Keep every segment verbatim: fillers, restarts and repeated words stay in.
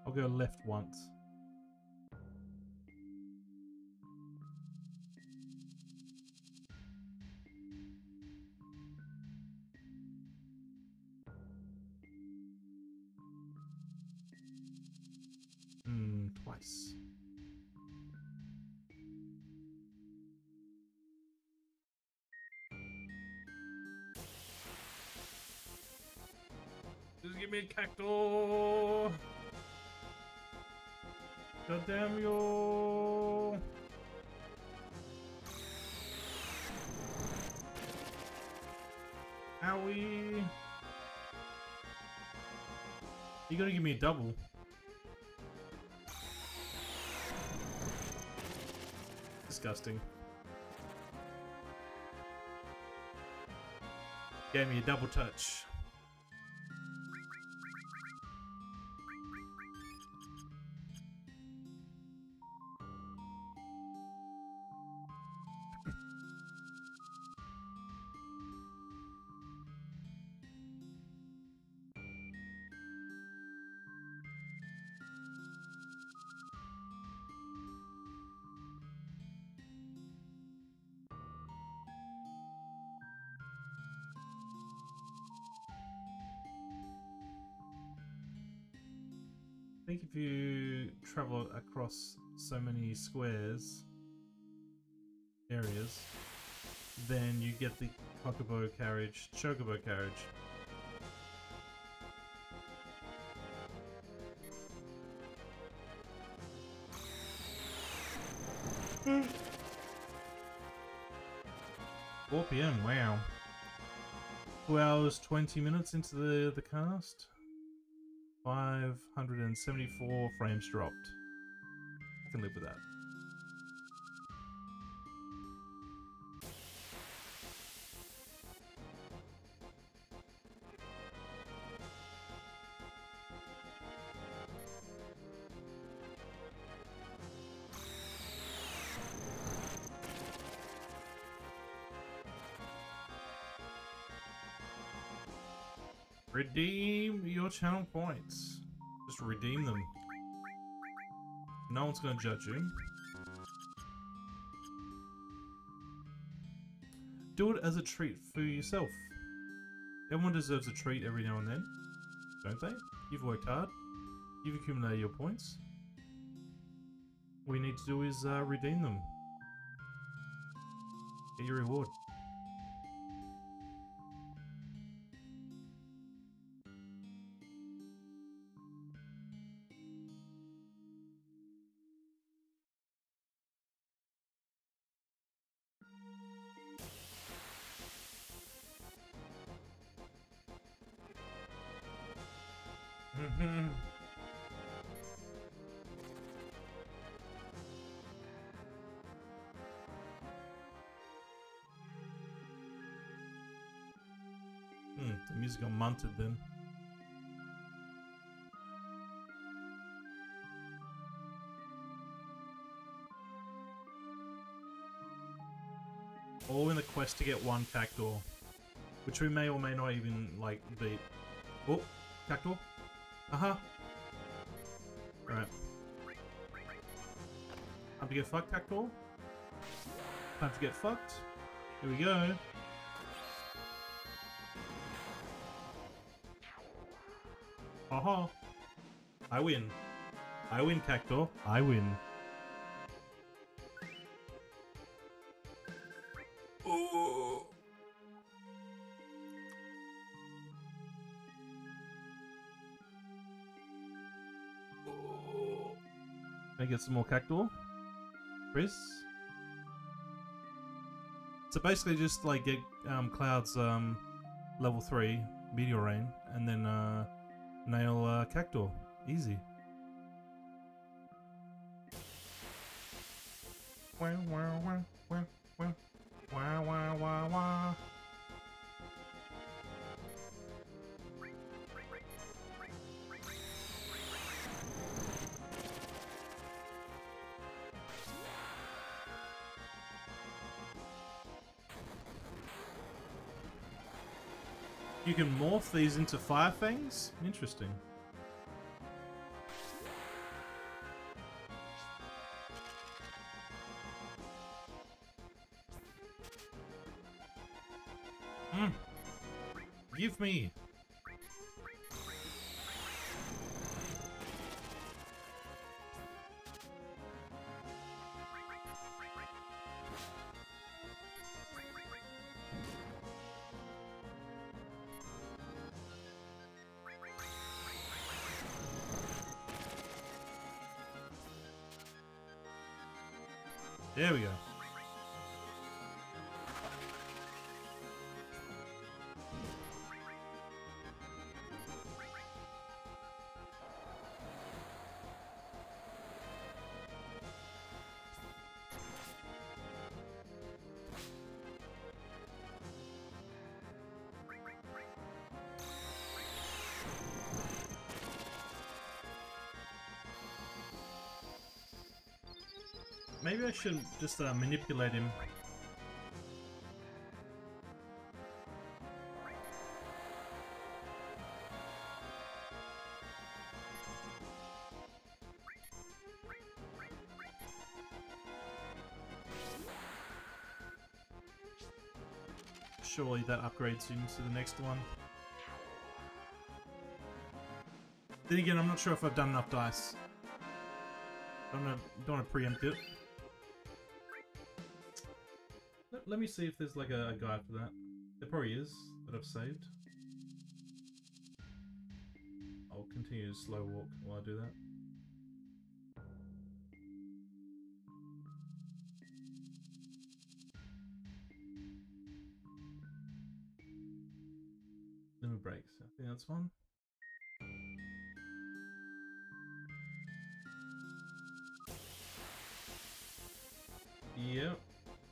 I'll go left once. Hmm, twice. Just give me a cactus! God damn you! Owie! You gotta give me a double. Disgusting. Gave me a double touch. I think if you travel across so many squares, areas, then you get the Chocobo carriage, Chocobo carriage. four P M, wow. two hours, twenty minutes into the, the cast. five hundred seventy-four frames dropped. I can live with that. Redeem your channel points. Just redeem them. No one's gonna judge you. Do it as a treat for yourself. Everyone deserves a treat every now and then, don't they? You've worked hard. You've accumulated your points. All you need to do is uh, redeem them. Get your reward. Mm-hmm. Hmm, the music got munted then. All in the quest to get one cactus, which we may or may not even, like, beat. Oh, cactus. Uh-huh. Alright. Time to get fucked, cactus. Time to get fucked. Here we go. Aha. I win. I win, cactus. I win. Ooh. Can I get some more cactus? Chris? So basically just like get um, Cloud's um, level three, Meteor Rain, and then uh, nail uh, cactus. Easy. Wah, wah, wah, wah, wah. Wah, wah, wah, wah. You can morph these into fire fangs? Interesting. Give me! There we go. Maybe I should just uh, manipulate him. Surely that upgrades him to the next one. Then again, I'm not sure if I've done enough dice. I'm gonna, don't want to preempt it. Let, let me see if there's like a, a guide for that. There probably is, that I've saved. I'll continue to slow walk while I do that. Limit breaks, I think that's one. Yep.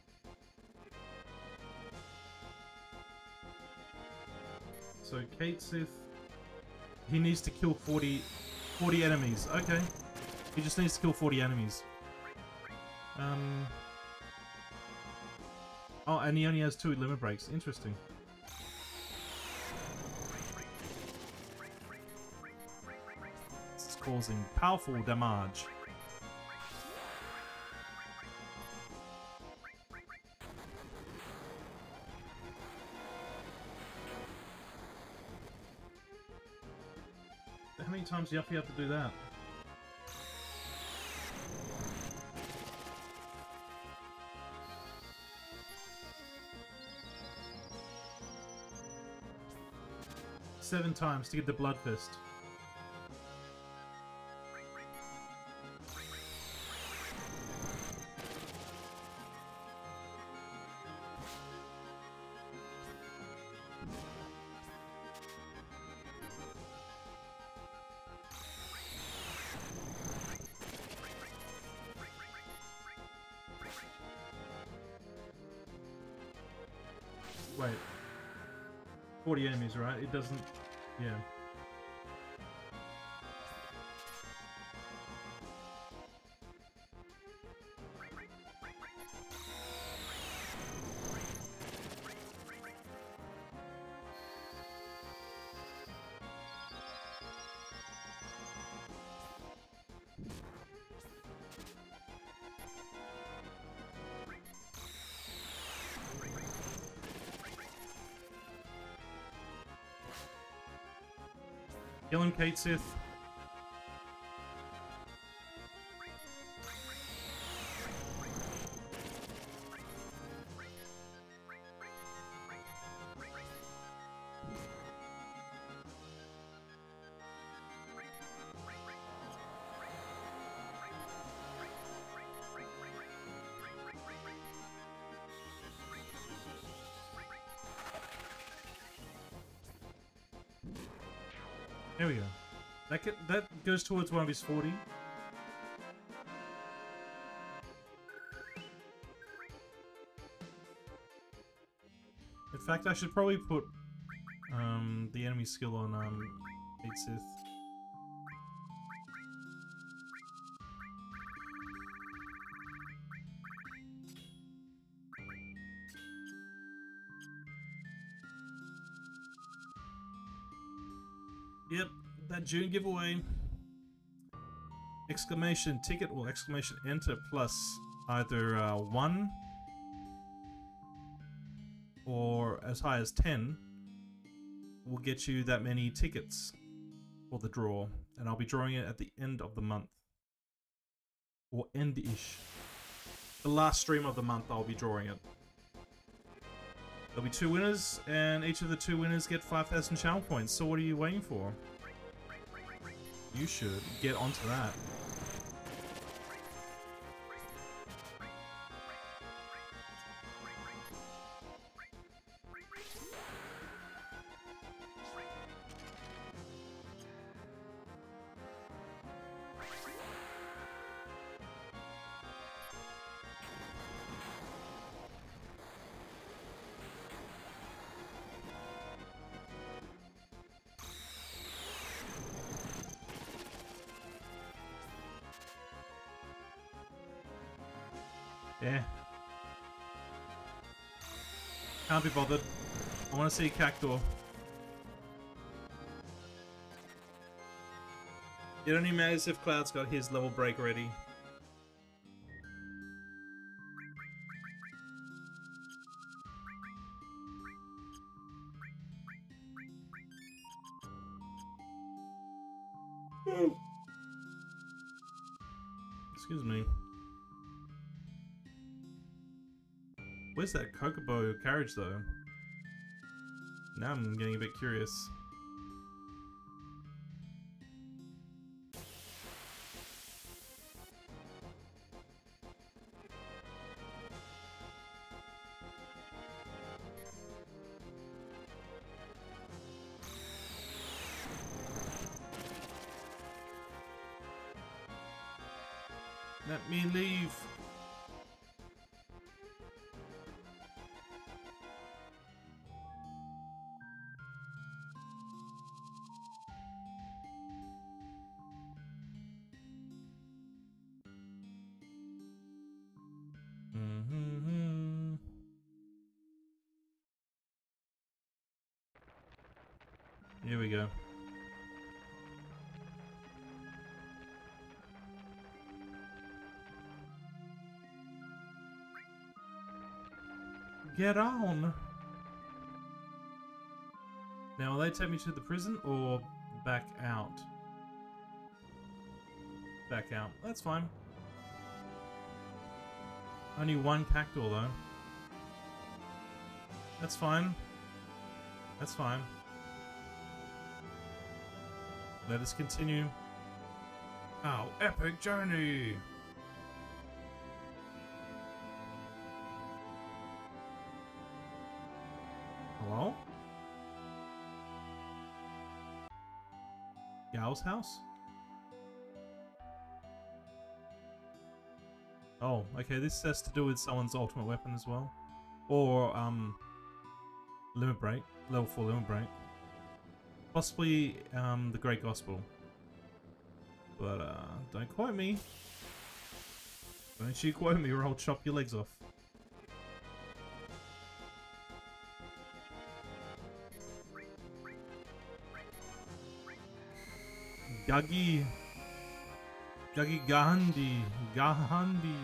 So Kate Sith, he needs to kill forty, forty enemies. Okay, he just needs to kill forty enemies. Um. Oh, and he only has two limit breaks. Interesting. This is causing powerful damage. How many times do you have to do that? Seven times to get the Blood Fist. Wait. forty enemies, right? It doesn't... Yeah. Kill him, Kate Sith. There we go. That get, that goes towards one of his forty. In fact, I should probably put um, the enemy skill on um, Kate Sith. Yep, that June giveaway. Exclamation ticket or exclamation enter plus either uh, one or as high as ten will get you that many tickets for the draw, and I'll be drawing it at the end of the month, or end-ish. The last stream of the month, I'll be drawing it. There'll be two winners, and each of the two winners get five thousand channel points. So what are you waiting for? You should get onto that. Yeah. Can't be bothered. I want to see Cactor. It only matters if Cloud's got his level break ready. Excuse me. Where's that Chocobo carriage, though? Now I'm getting a bit curious. Let me leave. Mm-hmm. Here we go. Get on! Now, will they take me to the prison or back out? Back out. That's fine. Only one Cactor, though. That's fine. That's fine. Let us continue our epic journey! Hello? Gal's house? Oh, okay, this has to do with someone's ultimate weapon as well. Or, um, limit break, level four limit break. Possibly, um, the Great Gospel. But, uh, don't quote me. Don't you quote me or I'll chop your legs off. Gagi. Gagi Gandhi. Gandhi.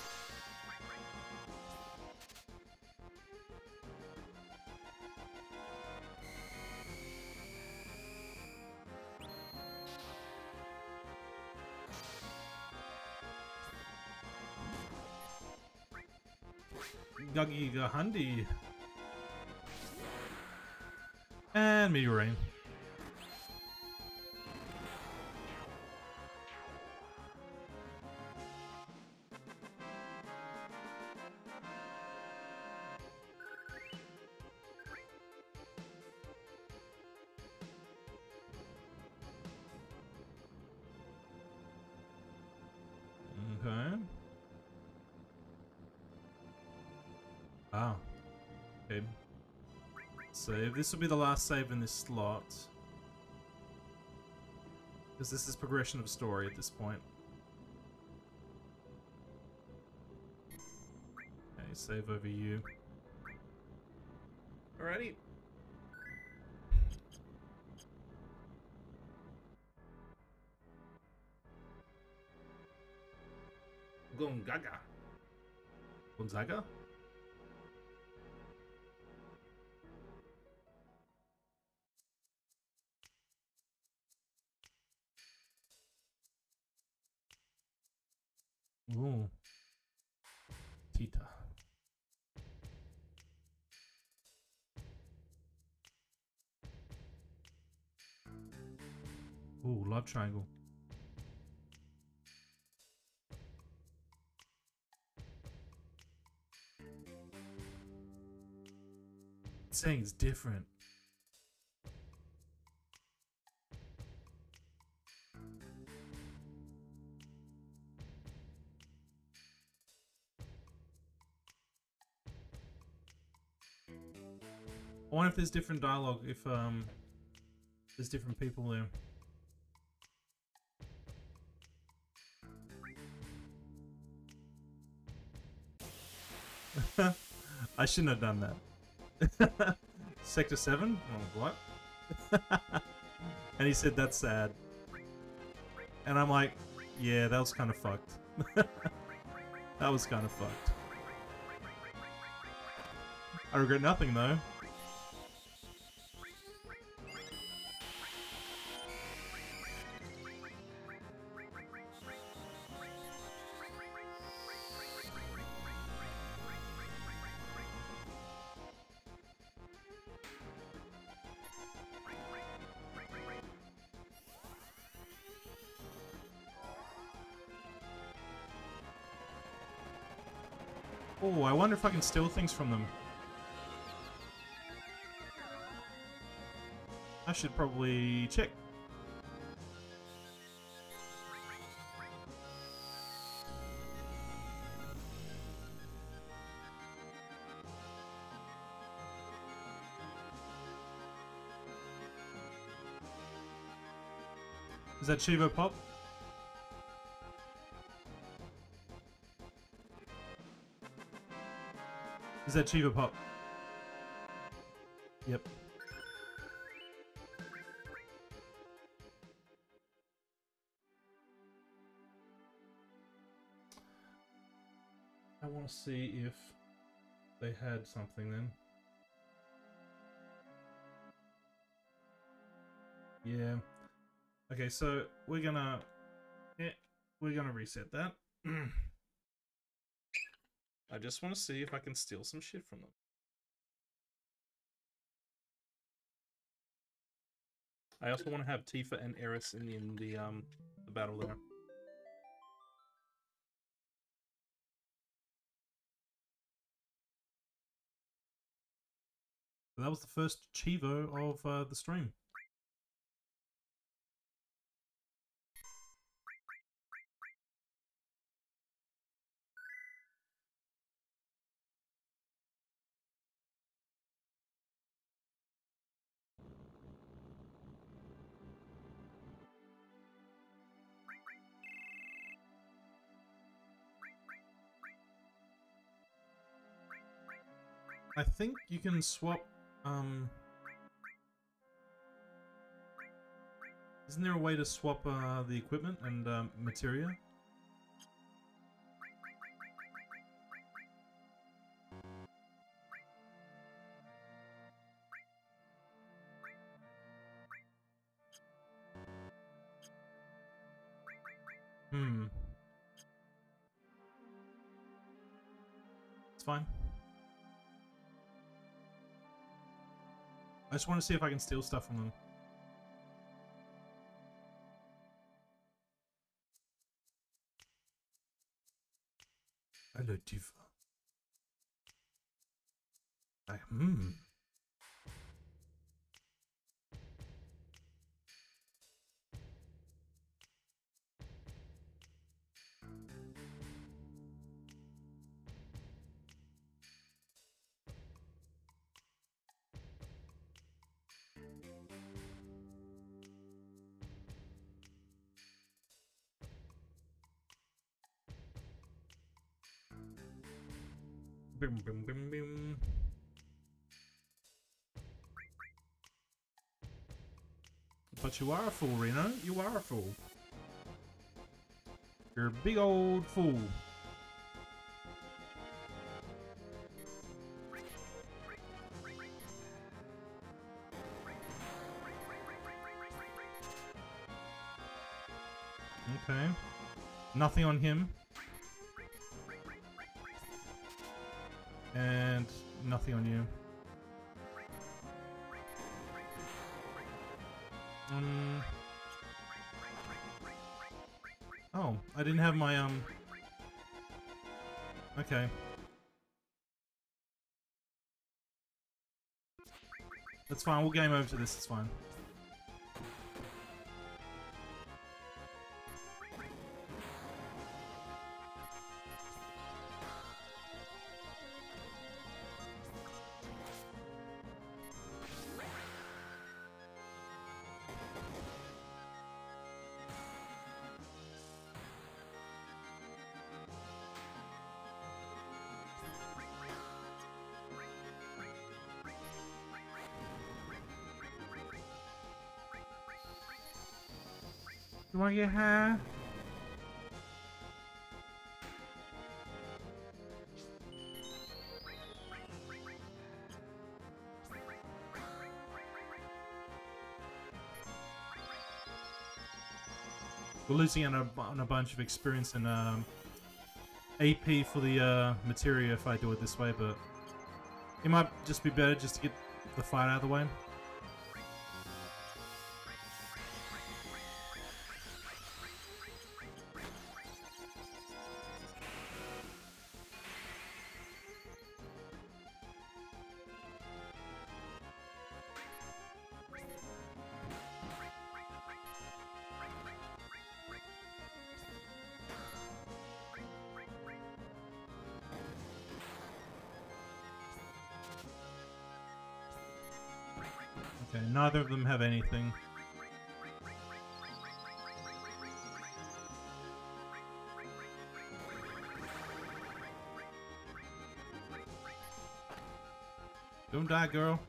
Gagi Gandhi. And Meteor Rain. Okay. Ah. Okay. Save. This will be the last save in this slot. Because this is progression of story at this point. Okay, save over you. Alrighty. Gongaga. Gonzaga? Ooh. Tita. Ooh, love triangle. It's saying it's different. I wonder if there's different dialogue, if um there's different people there. I shouldn't have done that. Sector seven? Oh, what? And he said that's sad. And I'm like, yeah, that was kind of fucked. That was kind of fucked. I regret nothing though. Oh, I wonder if I can steal things from them. I should probably check. Is that Chivo Pop? Is that Chivo Pop? Yep. I want to see if they had something then. Yeah. Okay, so we're gonna... Yeah, we're gonna reset that. I just want to see if I can steal some shit from them. I also want to have Tifa and Eris in, in the um the battle there. So that was the first Chivo of uh, the stream. I think you can swap, um... Isn't there a way to swap uh, the equipment and um, materia? Hmm. It's fine. I just want to see if I can steal stuff from them. Hello, Tifa. I, hmm. Bim, bim, bim, bim. But you are a fool, Reno. You are a fool. You're a big old fool. Okay. Nothing on him. And nothing on you. Um. Oh, I didn't have my, um... Okay. That's fine, we'll game over to this, it's fine. You wanna get high? We're losing on a, on a bunch of experience and um, A P for the uh, materia if I do it this way, but it might just be better just to get the fight out of the way. Okay, neither of them have anything. Don't die, girl.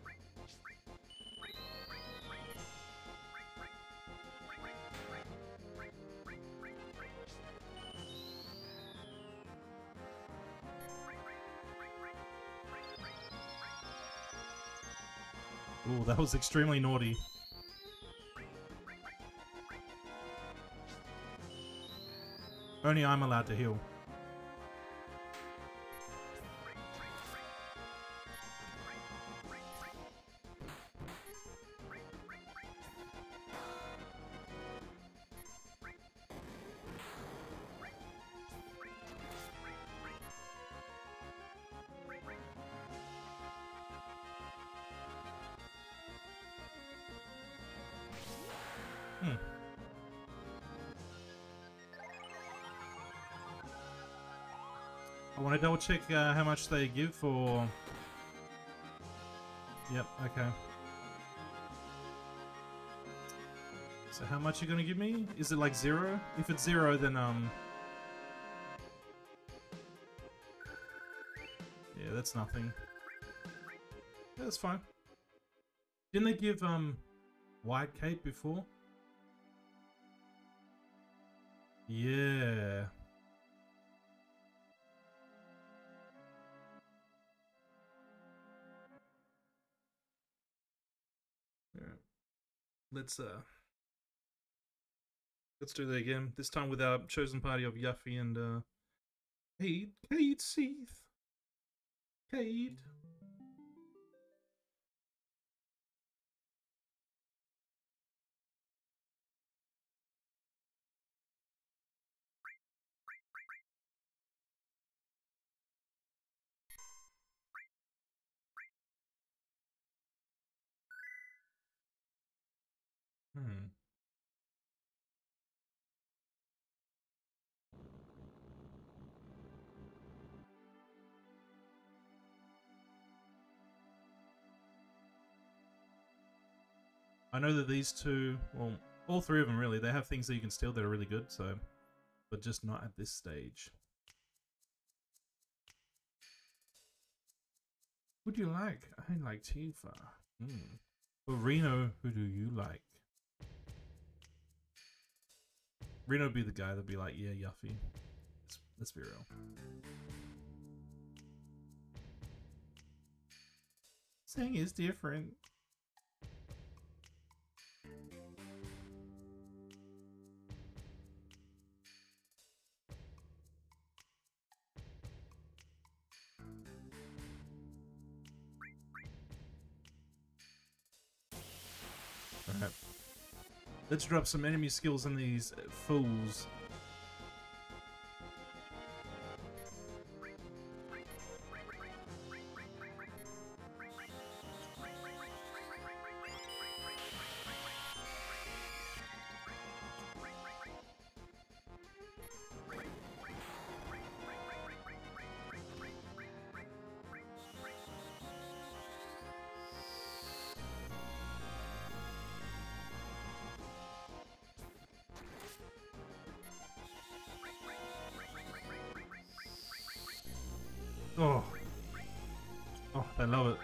Ooh, that was extremely naughty. Only I'm allowed to heal. Hmm. I want to double check uh, how much they give for... Yep, okay. So how much are you going to give me? Is it like zero? If it's zero, then um... yeah, that's nothing. Yeah, that's fine. Didn't they give um white cape before? Yeah. Yeah. Let's uh let's do that again. This time with our chosen party of Yuffie and uh Cade. Cade Seath. Cade. Hmm. I know that these two, well, all three of them really, they have things that you can steal that are really good, so, but just not at this stage. Who do you like? I like Tifa. Hmm. But Reno, who do you like? Reno would be the guy that'd be like, yeah, Yuffie. Let's, let's be real. Saying is different. Let's drop some enemy skills on these fools. Oh. Oh, I love it.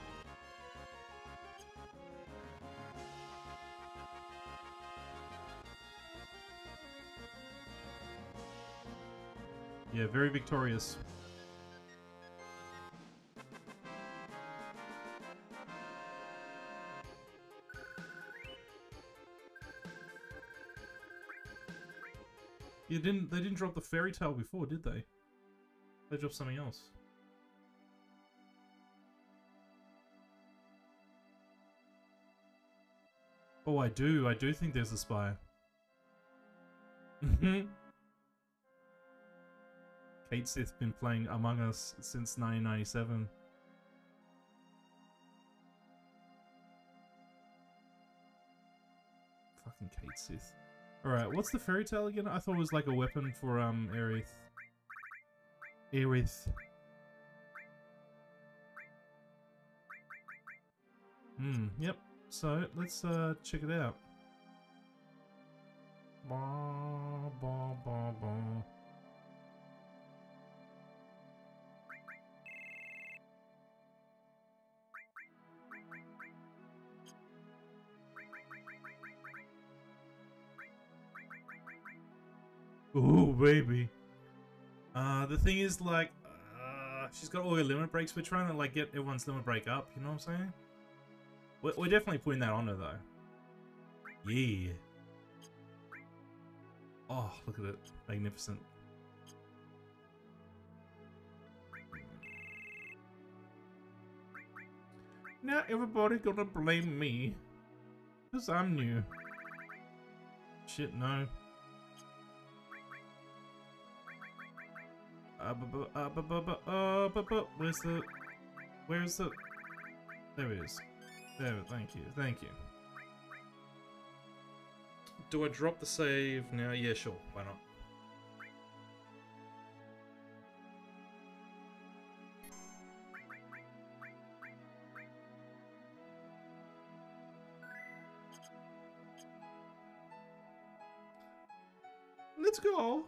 Yeah, very victorious. You didn't they didn't drop the fairy tale before, did they? They dropped something else. Oh, I do. I do think there's a spy. Kate Sith been playing Among Us since nineteen ninety-seven. Fucking Kate Sith. Alright, what's the fairy tale again? I thought it was like a weapon for, um, Aerith. Aerith. Hmm, yep. So, let's, uh, check it out. Ba, ba, ba, ba. Ooh, baby. Uh, the thing is, like, uh, she's got all her limit breaks. We're trying to, like, get everyone's limit break up, you know what I'm saying? We're, we're definitely putting that on her, though. Yeah. Oh, look at it. Magnificent. Now everybody gonna blame me. Because I'm new. Shit, no. Uh, bu bu uh, bu bu bu uh, bu bu Where's the... Where's the... There it is. There, thank you, thank you. Do I drop the save now? Yeah, sure, why not? Let's go!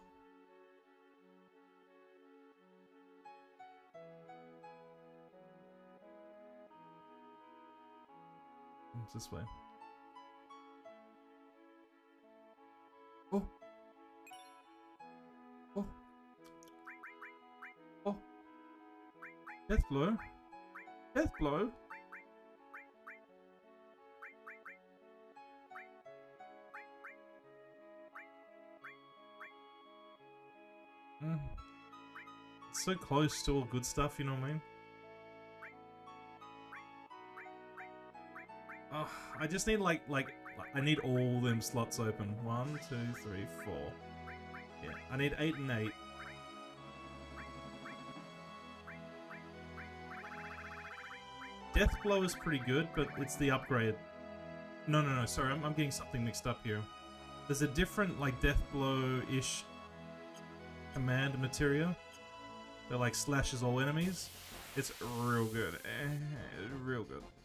It's this way. Oh! Oh! Oh! Death blow! Death blow! Mm. It's so close to all good stuff, you know what I mean? Oh, I just need like, like, I need all them slots open. One, two, three, four. Yeah, I need eight and eight. Deathblow is pretty good, but it's the upgrade. No, no, no, sorry, I'm, I'm getting something mixed up here. There's a different, like, Deathblow-ish command materia that, like, slashes all enemies. It's real good. Eh, real good.